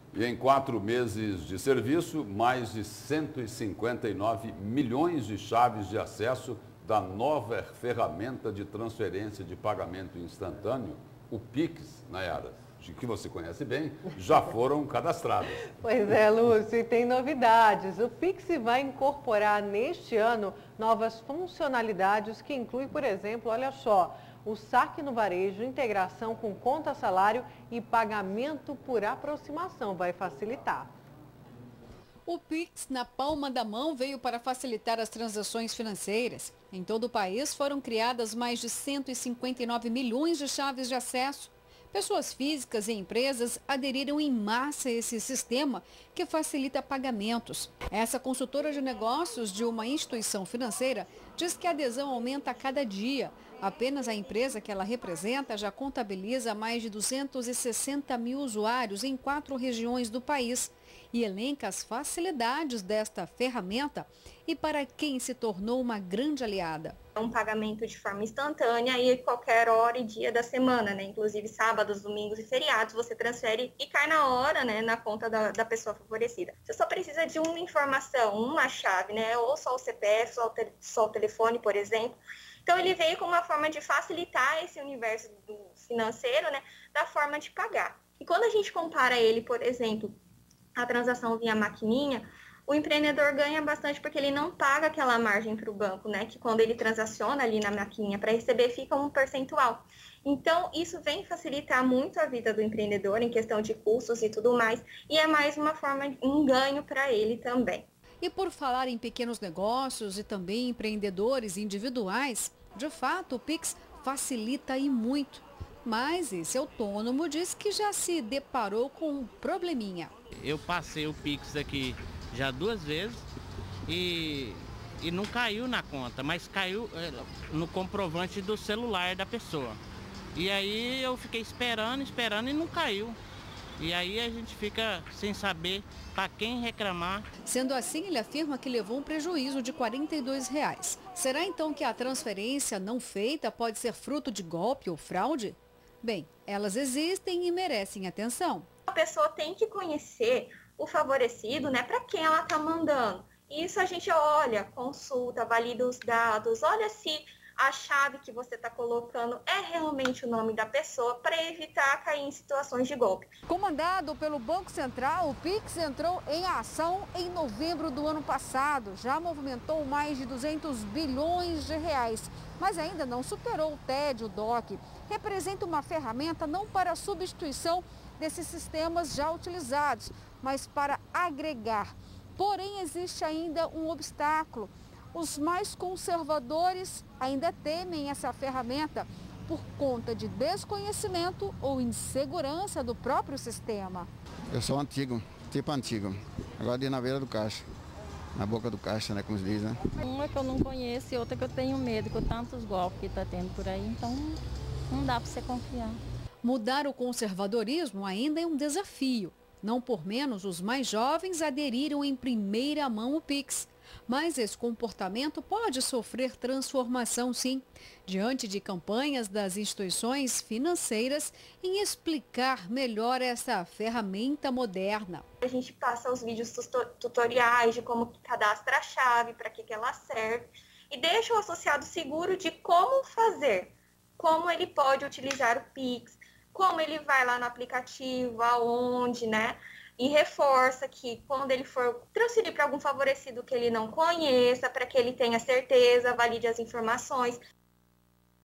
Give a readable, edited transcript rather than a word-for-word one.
E em 4 meses de serviço, mais de 159 milhões de chaves de acesso da nova ferramenta de transferência de pagamento instantâneo, o Pix, Nayara, que você conhece bem, já foram cadastradas. Pois é, Lúcio, e tem novidades. O Pix vai incorporar neste ano novas funcionalidades que incluem, por exemplo, olha só, o saque no varejo, integração com conta salário e pagamento por aproximação. Vai facilitar. O Pix na palma da mão veio para facilitar as transações financeiras. Em todo o país foram criadas mais de 159 milhões de chaves de acesso. Pessoas físicas e empresas aderiram em massa a esse sistema que facilita pagamentos. Essa consultora de negócios de uma instituição financeira diz que a adesão aumenta a cada dia. Apenas a empresa que ela representa já contabiliza mais de 260 mil usuários em 4 regiões do país e elenca as facilidades desta ferramenta e para quem se tornou uma grande aliada. É um pagamento de forma instantânea e qualquer hora e dia da semana, né? Inclusive sábados, domingos e feriados, você transfere e cai na hora, né, na conta da pessoa favorecida. Você só precisa de uma informação, uma chave, né? Ou só o CPF, só o telefone, por exemplo. Então ele veio com uma forma de facilitar esse universo financeiro, né, da forma de pagar. E quando a gente compara ele, por exemplo, a transação via maquininha, o empreendedor ganha bastante porque ele não paga aquela margem para o banco, né? Que quando ele transaciona ali na maquininha para receber, fica um percentual. Então, isso vem facilitar muito a vida do empreendedor em questão de custos e tudo mais. E é mais uma forma, um ganho para ele também. E por falar em pequenos negócios e também empreendedores individuais, de fato o Pix facilita e muito. Mas esse autônomo diz que já se deparou com um probleminha. Eu passei o Pix aqui já 2 vezes e não caiu na conta, mas caiu no comprovante do celular da pessoa. E aí eu fiquei esperando e não caiu. E aí a gente fica sem saber para quem reclamar. Sendo assim, ele afirma que levou um prejuízo de R$ 42. Será então que a transferência não feita pode ser fruto de golpe ou fraude? Bem, elas existem e merecem atenção. A pessoa tem que conhecer o favorecido, né, para quem ela está mandando. Isso a gente olha, consulta, valida os dados, olha se a chave que você está colocando é realmente o nome da pessoa para evitar cair em situações de golpe. Comandado pelo Banco Central, o Pix entrou em ação em novembro do ano passado. Já movimentou mais de 200 bilhões de reais, mas ainda não superou o TED, o DOC. Representa uma ferramenta não para a substituição desses sistemas já utilizados, mas para agregar. Porém, existe ainda um obstáculo. Os mais conservadores ainda temem essa ferramenta por conta de desconhecimento ou insegurança do próprio sistema. Eu sou antigo, tipo antigo. Agora de na beira do caixa, na boca do caixa, né, como se diz, né? Uma que eu não conheço e outra que eu tenho medo, com tantos golpes que está tendo por aí, então não dá para você confiar. Mudar o conservadorismo ainda é um desafio. Não por menos, os mais jovens aderiram em primeira mão o Pix. Mas esse comportamento pode sofrer transformação, sim, diante de campanhas das instituições financeiras em explicar melhor essa ferramenta moderna. A gente passa os vídeos tutoriais de como cadastra a chave, para que ela serve, e deixa o associado seguro de como fazer, como ele pode utilizar o Pix, como ele vai lá no aplicativo, aonde, né? E reforça que quando ele for transferir para algum favorecido que ele não conheça, para que ele tenha certeza, valide as informações.